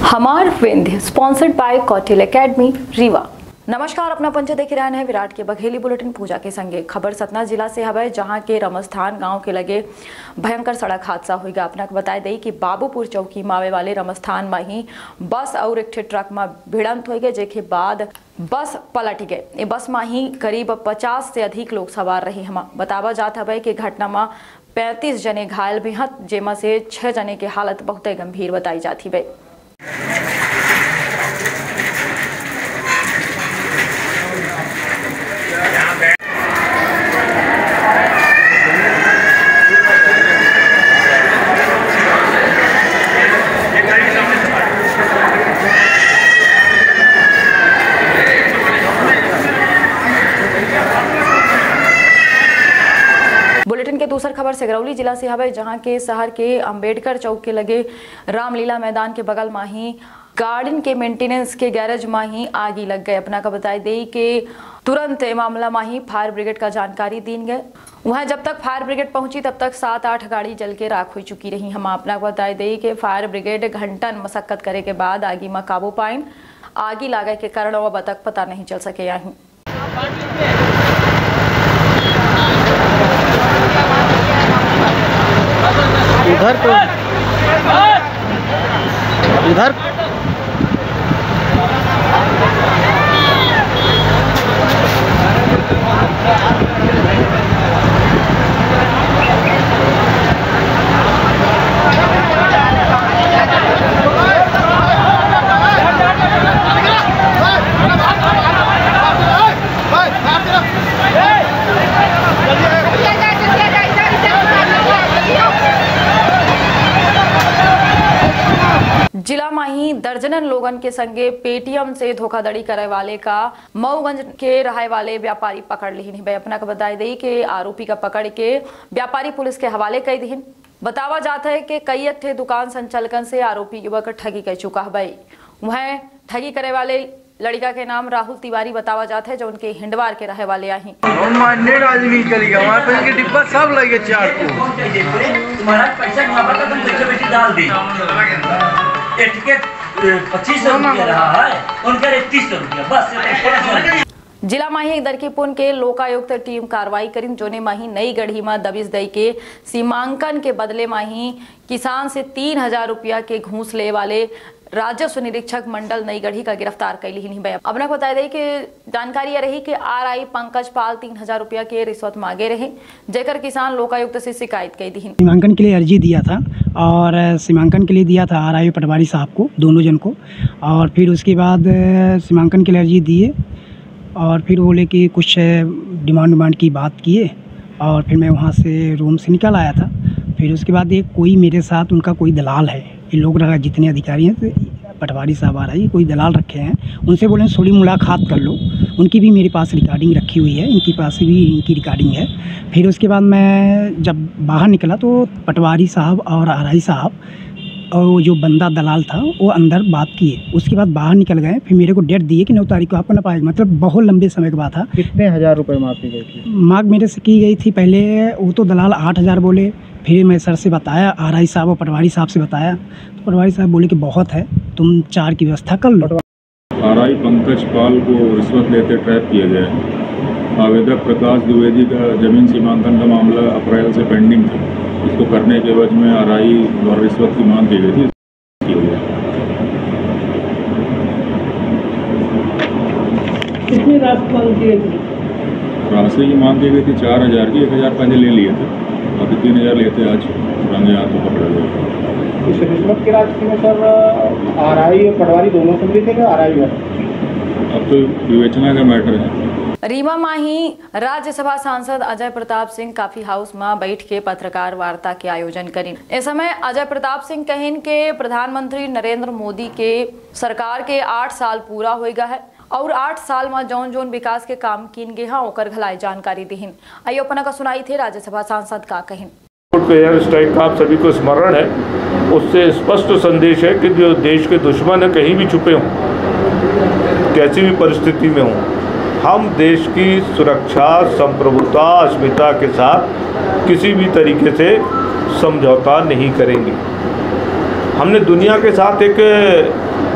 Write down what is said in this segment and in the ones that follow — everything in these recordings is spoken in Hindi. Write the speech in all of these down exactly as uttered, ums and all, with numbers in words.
हमार Vindhya sponsored by Kautilya academy Rewa. नमस्कार, अपना पंच देख रहे हैं विराट के बघेली बुलेटिन पूजा के संगे। खबर सतना जिला से हवे, जहां के रमस्थान गांव के लगे भयंकर सड़क हादसा हुआ। अपना को बताए दी कि बाबूपुर चौकी मावे वाले रमस्थान में ही बस और एक ट्रक में भिड़ंत हो गए, जेके बाद बस पलट गए। ये बस में ही करीब पचास से अधिक लोग सवार रहे। हम बतावा जात हवे कि घटना में पैंतीस जने घायल भी हैं, जेमा से छह जने की हालत बहुत गंभीर बताई जाती है। बुलेटिन के दूसर खबर सिगरौली जिला से हवे, जहां के शहर के अंबेडकर चौक के लगे रामलीला मैदान के बगल में ही गार्डन के मेंटेनेंस के गैरेज में ही आगी लग गए। अपना का बताई दी कि तुरंत मामला में ही फायर ब्रिगेड का जानकारी दी गए। वहां जब तक फायर ब्रिगेड पहुंची तब तक सात आठ गाड़ी जल के राख हो चुकी रही। हम अपना को बताई दी कि फायर ब्रिगेड घंटन मशक्कत करे के बाद आगी में काबू पाइन। आगी लागे के कारण अब तक पता नहीं चल सके। यहीं उधर तो उधर जिला में ही दर्जनन लोगन के संगे पेटीएम से धोखाधड़ी करे वाले का मऊगंज के रहे वाले व्यापारी पकड़ ली। अपना को बताई दी कि आरोपी का पकड़ के व्यापारी पुलिस के हवाले कर दी। बतावा जाता है कि कई अठे दुकान संचालकन से आरोपी युवक ठगी कर चुका है। वह ठगी करे वाले लड़का के नाम राहुल तिवारी बतावा जाता है, जो उनके हिंडवार के रहे वाले आई। डिब्बा सब लगे चार को तुम्हारा पैसा तुम बैठे बैठे डाल दी। टिकट पच्चीस सौ रुपया रहा है, उनका इकतीस सौ रुपया बस। जिला माही दरकीपुन के लोकायुक्त टीम कार्रवाई करी, जोने माही नई गढ़ी में दबिश दई के सीमांकन के बदले माही किसान से तीन हजार रुपया के घूस ले वाले राजस्व निरीक्षक मंडल नई गढ़ी का गिरफ्तार कर ली। अपना को बता दें कि जानकारी यह रही कि आर आई पंकज पाल तीन हजार रुपया के रिश्वत मांगे रहे, जेकर किसान लोकायुक्त से शिकायत कर दी। सीमांकन के लिए अर्जी दिया था और सीमांकन के लिए दिया था आर आई पटवारी साहब को, दोनों जन को। और फिर उसके बाद सीमांकन के लिए अर्जी दिए और फिर बोले कि कुछ डिमांड डिमांड की बात किए और फिर मैं वहाँ से रूम से निकल आया था। फिर उसके बाद एक कोई मेरे साथ उनका कोई दलाल है, ये लोग रहा जितने अधिकारी हैं तो पटवारी साहब आ रहा है, कोई दलाल रखे हैं, उनसे बोले थोड़ी मुलाकात कर लो। उनकी भी मेरे पास रिकॉर्डिंग रखी हुई है, इनके पास भी इनकी रिकॉर्डिंग है। फिर उसके बाद मैं जब बाहर निकला तो पटवारी साहब और आर आई साहब और वो जो बंदा दलाल था वो अंदर बात किए। उसके बाद बाहर निकल गए। फिर मेरे को डेट दिए कि नौ तारीख को आपको ना पाएगा, मतलब बहुत लंबे समय के बाद था। कितने हजार रुपए मांग की गई थी? मांग मेरे से की गई थी पहले, वो तो दलाल आठ हज़ार बोले। फिर मैं सर से बताया, आर आई साहब और पटवारी साहब से बताया, तो पटवारी साहब बोले कि बहुत है, तुम चार की व्यवस्था कर लो। आर आई पंकज पाल को रिश्वत लेते ट्रैप किया गया है। आवेदक प्रकाश द्विवेदी का जमीन सीमांकन का मामला अप्रैल से पेंडिंग था। इसको करने के वजह में आर आई द्वारा रिश्वत की मांग की गई थी। कितनी राशि मांग की गई थी? राशि की मांग की गई थी चार हजार की, एक हजार पहले ले लिए थे, अभी तीन हजार लेते आज रंगे हाथों पकड़ा गया। इस रिश्वत की राशि में सर आर आई और पटवारी दोनों सम्मिलित थे क्या? आर आई अब तो विवेचना का मैटर है। रीवा माही राज्यसभा सांसद अजय प्रताप सिंह काफी हाउस में बैठ के पत्रकार वार्ता के आयोजन करी। इस समय अजय प्रताप सिंह कहिन के प्रधानमंत्री नरेंद्र मोदी के सरकार के आठ साल पूरा हो गया है और आठ साल में जौन जौन विकास के काम किन गे हाँ ओकर घलाई जानकारी दीहिन। आइयो अपना का सुनाई थे राज्यसभा सांसद का कहिन। एयर स्ट्राइक का आप सभी को स्मरण है, उससे स्पष्ट संदेश है कि जो देश के दुश्मन है कहीं भी छुपे हों, कैसी भी परिस्थिति में हों, हम देश की सुरक्षा, संप्रभुता, अस्मिता के साथ किसी भी तरीके से समझौता नहीं करेंगे। हमने दुनिया के साथ एक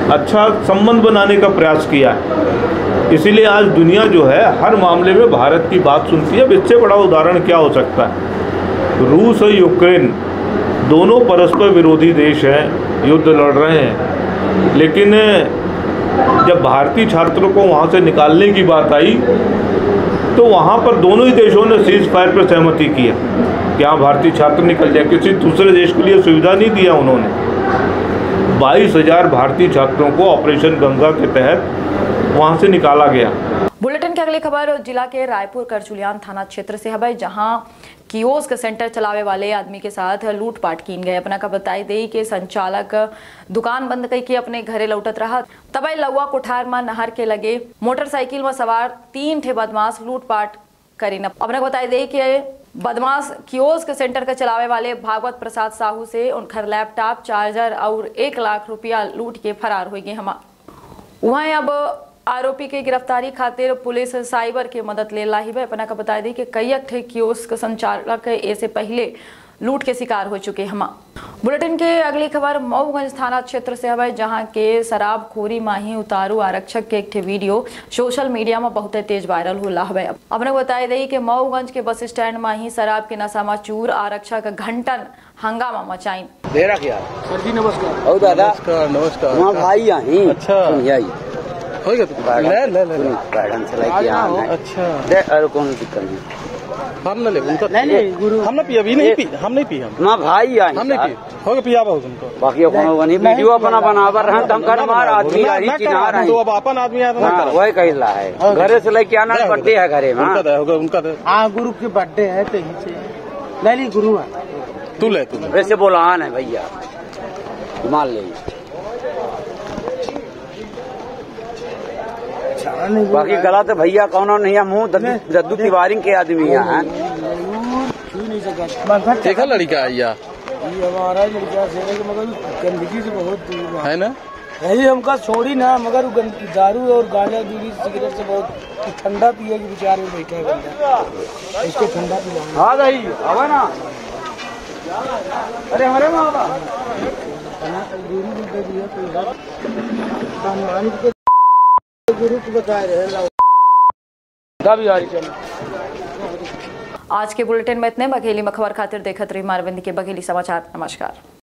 अच्छा संबंध बनाने का प्रयास किया है। इसीलिए आज दुनिया जो है हर मामले में भारत की बात सुनती है। अब इससे बड़ा उदाहरण क्या हो सकता है। रूस और यूक्रेन दोनों परस्पर विरोधी देश हैं, युद्ध लड़ रहे हैं, लेकिन जब भारतीय छात्रों को वहाँ से निकालने की बात आई तो वहाँ पर दोनों ही देशों ने सीज फायर पर सहमति की है कि हाँ भारतीय छात्र निकल जाए। किसी दूसरे देश के लिए सुविधा नहीं दिया उन्होंने। बाईस हजार भारतीय छात्रों को ऑपरेशन गंगा के तहत वहाँ से निकाला गया। बुलेटिन की अगली खबर जिला के रायपुर करचुलियान थाना क्षेत्र से है, जहां कियोस्क सेंटर चलावे वाले आदमी के साथ लूटपाट कीन गए। अपना का बताई दे कि संचालक दुकान बंद कई के अपने घरे लौटत रहा, तबई लौआ कोठार में नहर के लगे मोटरसाइकिल में सवार तीन ठे बदमाश लूटपाट करीन। अपना बताई दे कि बदमाश कियोस्क सेंटर के चलावे वाले भागवत प्रसाद साहू से उनका लैपटॉप, चार्जर और एक लाख रुपया लूट के फरार हो गए। हम वहाँ अब आरोपी के गिरफ्तारी खातिर पुलिस साइबर के मदद ले लाही है। अपना का बता दी कि कई ठे कियोस्क संचालक ऐसे पहले लूट के शिकार हो चुके हम। बुलेटिन के अगली खबर मऊगंज थाना क्षेत्र से है, जहां के शराबखोरी माही उतारू आरक्षक के एक वीडियो सोशल मीडिया में बहुत तेज वायरल होला है। अपने बताई दी कि मऊगंज के बस स्टैंड में ही शराब के नशा में चूर आरक्षक घंटन हंगामा मचाइन। मेरा क्या सर जी नमस्कार। ओ दादा नमस्कार नमस्कार। वहाँ भाई यहाँ अच्छा हो गया तो ले ले ले बैठन से लेके आना। अच्छा दे और कौन दिक्कत नहीं। हम ना ले उनका नहीं नहीं गुरु हम ना पी अभी नहीं पी हम नहीं पी हम मां भाई यहाँ हम नहीं पी हो गया पिया बहुत उनको बाकी कोनो बनी वीडियो अपना बनावर रहे हम कर मार आदमी रही कि ना रही तो अब अपन आदमी आया हां वही कहला है। घरे से लेके आना पड़ती है घरे में। उनका होगा उनका हां गुरु के बर्थडे है तो यहीं से ले ली गुरु तू ले तू वैसे बोला है भैया मान ले। बाकी गला तो भैया कौन नहीं है मुँह दद्दू तिवारी के आदमी यहाँ देखा लड़का है या ये हमारा लड़का से मगर गंदगी से बहुत दूर है ना। यही हमका छोड़ी ना मगर दारू और गांजा बीड़ी सिगरेट से बहुत ठंडा पिए के विचार में बैठे है बंदा। इसको ठंडा पिला हाँ भाई आवा ना। अरे हमारे माँ गुरु को बता रहे आज के बुलेटिन में इतने। बघेली में खबर खातिर देखत रही मारविंद के बघेली समाचार। नमस्कार।